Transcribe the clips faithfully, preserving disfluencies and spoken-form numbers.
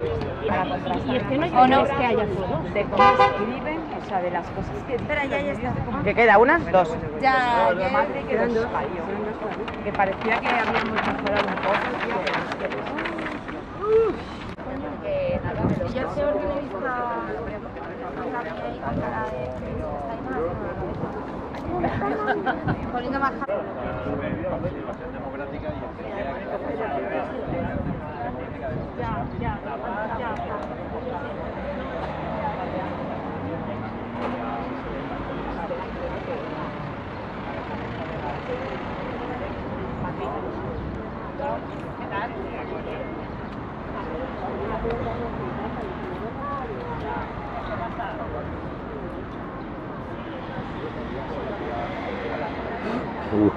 Y es que no hay no? que haya todos. De cómo escriben, o sea, de las cosas que... Espera, ya, ya está. ¿Que queda una? Dos. Ya, Lo ya. madre que nos parió. Que parecía que habíamos mejorado un poco. Que nada, si yo soy organista... Poniendo más... Ya, ya, ya. ¿Qué tal? Uh.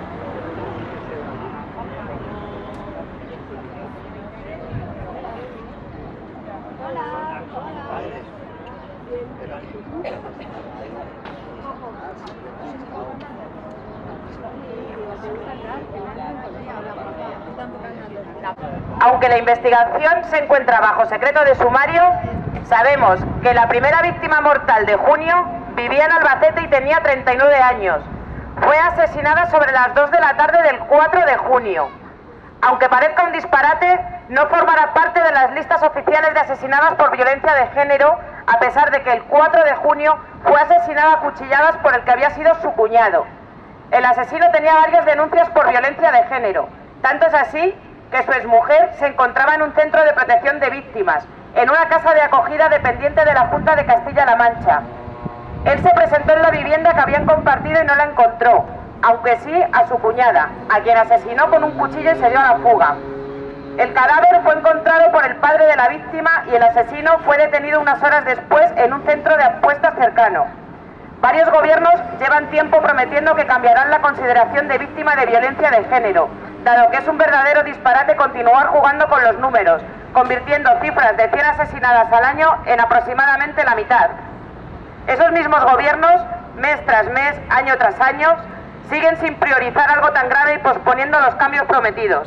Aunque la investigación se encuentra bajo secreto de sumario, sabemos que la primera víctima mortal de junio vivía en Albacete y tenía treinta y nueve años. Fue asesinada sobre las dos de la tarde del cuatro de junio. Aunque parezca un disparate, no formará parte de las listas oficiales de asesinadas por violencia de género, a pesar de que el cuatro de junio fue asesinada a cuchilladas por el que había sido su cuñado. El asesino tenía varias denuncias por violencia de género. Tanto es así que su exmujer se encontraba en un centro de protección de víctimas, en una casa de acogida dependiente de la Junta de Castilla-La Mancha. Él se presentó en la vivienda que habían compartido y no la encontró, aunque sí a su cuñada, a quien asesinó con un cuchillo y se dio a la fuga. El cadáver fue encontrado por el padre de la víctima y el asesino fue detenido unas horas después en un centro de apuestas cercano. Varios gobiernos llevan tiempo prometiendo que cambiarán la consideración de víctima de violencia de género, dado que es un verdadero disparate continuar jugando con los números, convirtiendo cifras de cien asesinadas al año en aproximadamente la mitad. Esos mismos gobiernos, mes tras mes, año tras año, siguen sin priorizar algo tan grave y posponiendo los cambios prometidos.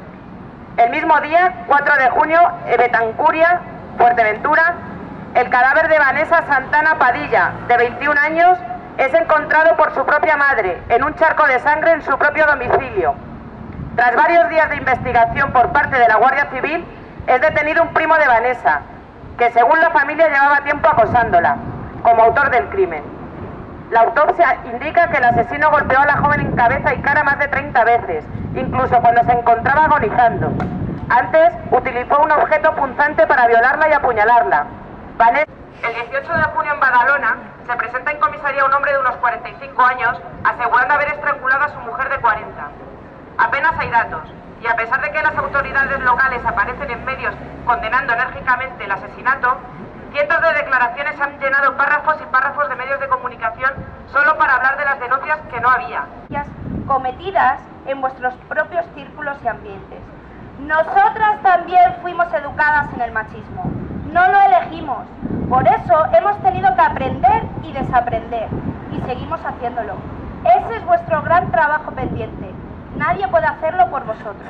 El mismo día, cuatro de junio, en Betancuria, Fuerteventura, el cadáver de Vanessa Santana Padilla, de veintiún años, es encontrado por su propia madre, en un charco de sangre en su propio domicilio. Tras varios días de investigación por parte de la Guardia Civil, es detenido un primo de Vanessa, que según la familia llevaba tiempo acosándola, como autor del crimen. La autopsia indica que el asesino golpeó a la joven en cabeza y cara más de treinta veces, incluso cuando se encontraba agonizando. Antes, utilizó un objeto punzante para violarla y apuñalarla. Vanessa... El dieciocho de junio en Badalona se presenta en comisaría un hombre de unos cuarenta y cinco años asegurando haber estrangulado a su mujer de cuarenta. Apenas hay datos, y a pesar de que las autoridades locales aparecen en medios condenando enérgicamente el asesinato, cientos de declaraciones han llenado párrafos y párrafos de medios de comunicación solo para hablar de las denuncias que no había. Cometidas en vuestros propios círculos y ambientes. Nosotras también fuimos educadas en el machismo, no lo elegimos, por eso hemos tenido que aprender y desaprender, y seguimos haciéndolo. Ese es vuestro gran trabajo pendiente, nadie puede hacerlo por vosotros.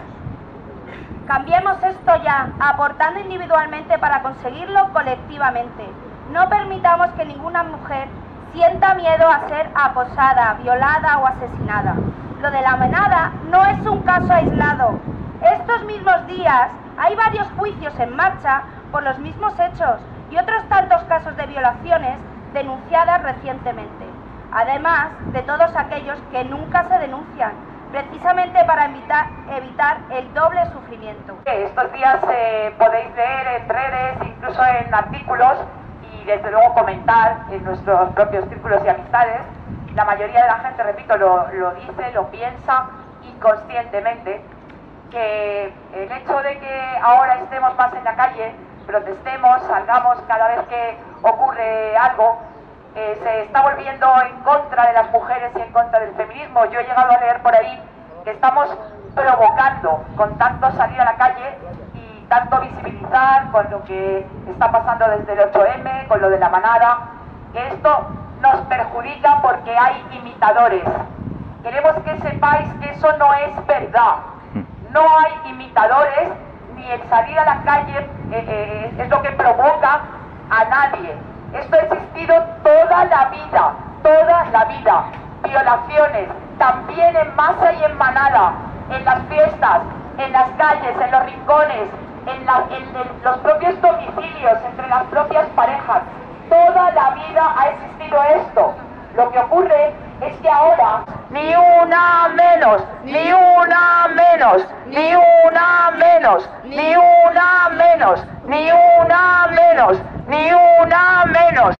Cambiemos esto ya, aportando individualmente para conseguirlo colectivamente. No permitamos que ninguna mujer sienta miedo a ser acosada, violada o asesinada. Lo de la manada no es un caso aislado. Estos mismos días hay varios juicios en marcha por los mismos hechos y otros tantos casos de violaciones denunciadas recientemente, además de todos aquellos que nunca se denuncian, precisamente para evitar, evitar el doble sufrimiento. Estos días eh, podéis leer en redes, incluso en artículos y desde luego comentar en nuestros propios círculos y amistades. La mayoría de la gente, repito, lo, lo dice, lo piensa inconscientemente, que el hecho de que ahora estemos más en la calle, protestemos, salgamos cada vez que ocurre algo, eh, se está volviendo en contra de las mujeres y en contra del feminismo. Yo he llegado a leer por ahí que estamos provocando con tanto salir a la calle y tanto visibilizar con lo que está pasando desde el ocho eme, con lo de la manada, que esto nos perjudica porque hay imitadores. Queremos que sepáis que eso no es verdad. No hay imitadores, ni el salir a la calle eh, es lo que provoca a nadie. Esto ha existido toda la vida, toda la vida. Violaciones, también en masa y en manada, en las fiestas, en las calles, en los rincones, en, la, en, en los propios domicilios, entre las propias parejas. Toda la vida ha existido esto. Lo que ocurre es que ahora ni una menos, ni una menos, ni una menos, ni una menos, ni una menos, ni una menos.